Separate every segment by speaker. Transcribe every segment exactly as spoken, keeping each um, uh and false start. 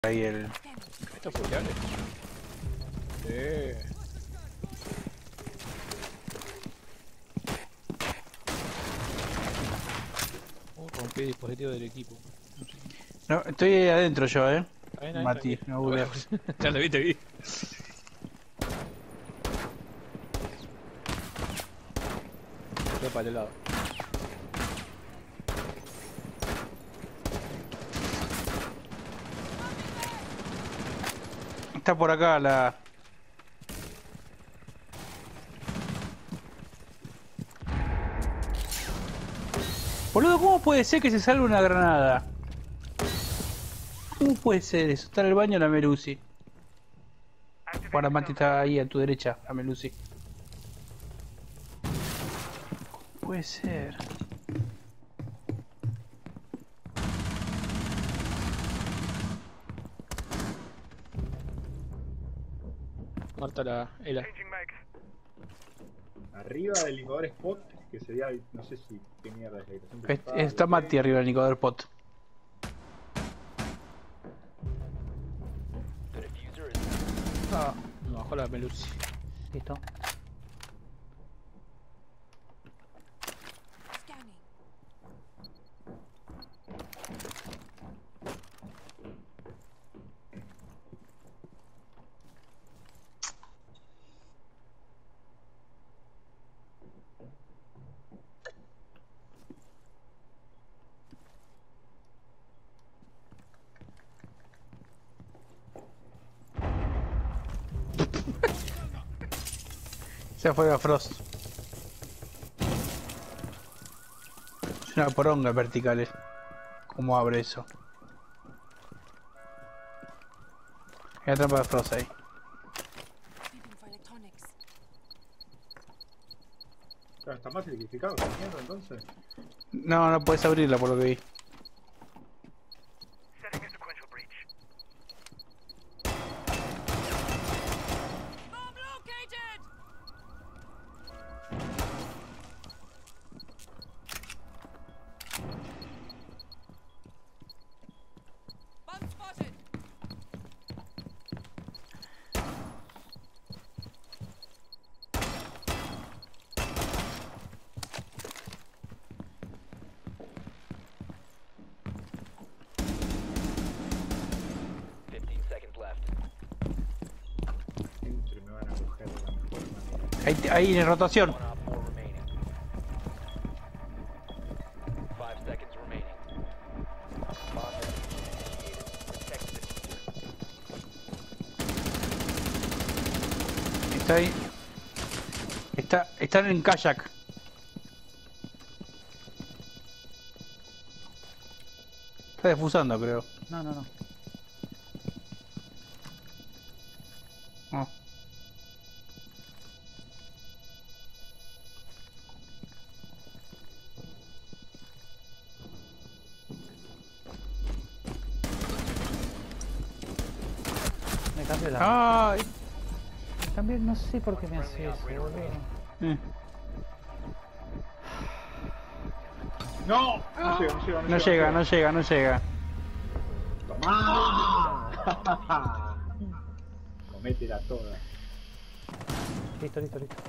Speaker 1: ahí el...
Speaker 2: ¿Esto es fusible? Sí. Uh, rompí el dispositivo del equipo.
Speaker 1: No, estoy adentro yo, eh.
Speaker 2: Ahí, ahí,
Speaker 1: Mati,
Speaker 2: tranquilo.
Speaker 1: no burles.
Speaker 2: Ya lo vi, te vi. Voy para el lado.
Speaker 1: Está por acá la... Boludo, ¿cómo puede ser que se salga una granada? ¿Cómo puede ser eso? Está en el baño la Melusi. Ahora Mati está ahí a tu derecha, la Melusi. ¿Cómo puede ser?
Speaker 2: Marta la Ela.
Speaker 3: Arriba del licor spot, que sería, no sé si qué mierda es la habitación
Speaker 1: Es-
Speaker 3: principal,
Speaker 1: Está
Speaker 3: ok.
Speaker 1: Mati arriba del Nicodor Pot.
Speaker 2: Ah, me bajó la Melusi.
Speaker 1: Listo.
Speaker 4: Scanning.
Speaker 1: Se fue a Frost. Es una poronga verticales. ¿Cómo abre eso? Hay una trampa de Frost ahí.
Speaker 4: Sweeping for electronics.
Speaker 3: Claro, está más electrificado esa mierda entonces.
Speaker 1: No, no puedes abrirla por lo que vi.
Speaker 5: Setting a sequential breach.
Speaker 4: Bomb located! Bomb spotted!
Speaker 5: fifteen seconds left.
Speaker 3: Entro y me van a coger de la mejor manera.
Speaker 1: Ahí, ahí en rotación.
Speaker 5: One op four remaining. Five seconds remaining. Bomb initiated. Protect the diffuser.
Speaker 1: Está ahí. Está, están en kayak. Está defusando, creo. No, no, no. No.
Speaker 6: Me cambió la...
Speaker 1: Ay.
Speaker 6: También no sé por qué me hace eso, boludo.
Speaker 1: Eh,
Speaker 3: ¡No! No llega, no llega,
Speaker 1: No llega, no llega, no llega.
Speaker 3: ¡Tomá! Cométela toda.
Speaker 6: Listo, listo, listo.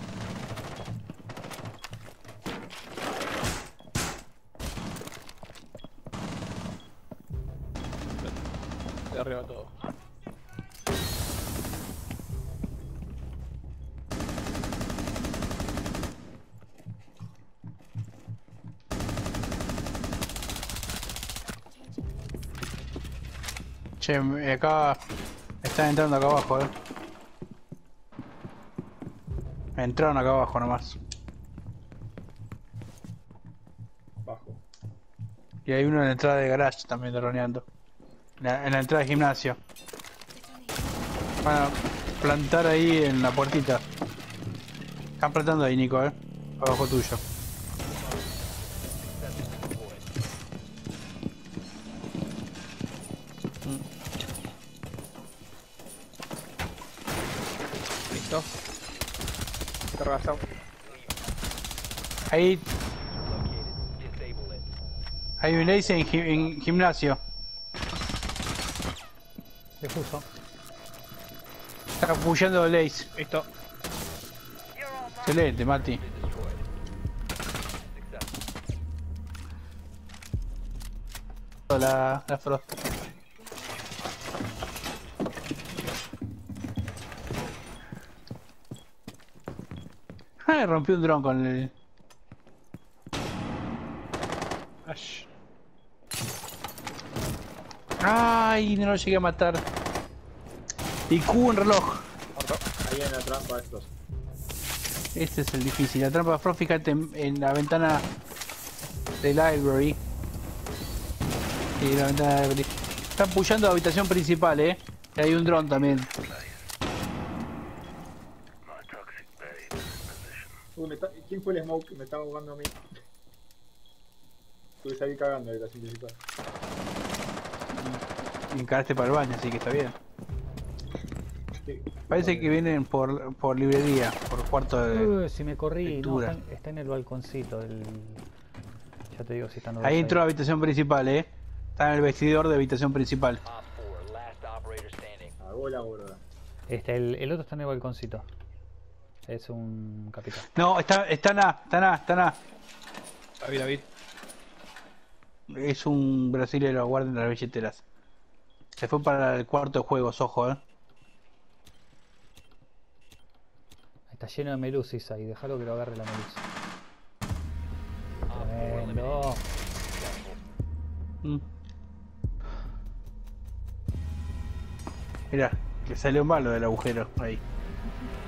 Speaker 2: De arriba todo.
Speaker 1: Che, me- acá... Están entrando acá abajo, eh. Entraron acá abajo nomás.
Speaker 3: Bajo.
Speaker 1: Y hay uno en la entrada de garage también droneando. En la, en la entrada de gimnasio. Van a plantar ahí en la puertita. Están plantando ahí, Nico, eh. Abajo tuyo.
Speaker 2: Listo. Cargazón.
Speaker 1: Ahí
Speaker 5: Located. Disable it.
Speaker 1: hay un ace en, gi- en gimnasio.
Speaker 6: Defuso.
Speaker 1: Está pushando Lace.
Speaker 2: Listo.
Speaker 1: Excelente, Mati.
Speaker 5: Destroyed. Successful.
Speaker 1: La, la Frost. Ah, rompió un dron con el...
Speaker 2: Ash.
Speaker 1: Ay, no lo llegué a matar. Y Q en reloj.
Speaker 3: Ahí en la trampa estos.
Speaker 1: Este es el difícil. La trampa de Frost, fíjate en, en la ventana de library. Sí, la ventana de library. Están pushando la habitación principal, eh. Y hay un dron también.
Speaker 3: Uy, me está... ¿Quién fue el smoke que me estaba jugando a mí? Tuve que salir cagando de la habitación principal.
Speaker 1: Y encaraste para el baño, así que está bien.
Speaker 3: Sí.
Speaker 1: Parece que vienen por, por librería, por cuarto de...
Speaker 6: Uy, si me corrí, no,
Speaker 1: lectura.
Speaker 6: está, está en el balconcito. El... Ya te digo si están los
Speaker 1: Ahí
Speaker 6: dos
Speaker 1: entró la habitación principal, eh. Está en el vestidor de habitación principal.
Speaker 5: Op four, last operator standing.
Speaker 3: Cagó la gorda.
Speaker 6: Este, el, el otro está en el balconcito. Es un capitán.
Speaker 1: No, está, está en A, está en A, está en A.
Speaker 2: David, David.
Speaker 1: Es un brasilero, guarden las billeteras. Se fue para el cuarto de juegos, ojo, eh.
Speaker 6: Está lleno de melusis ahí, déjalo que lo agarre la melusis.
Speaker 5: Op four eliminated.
Speaker 6: Tremendo.
Speaker 1: Mm. Mirá, que salió malo del agujero ahí.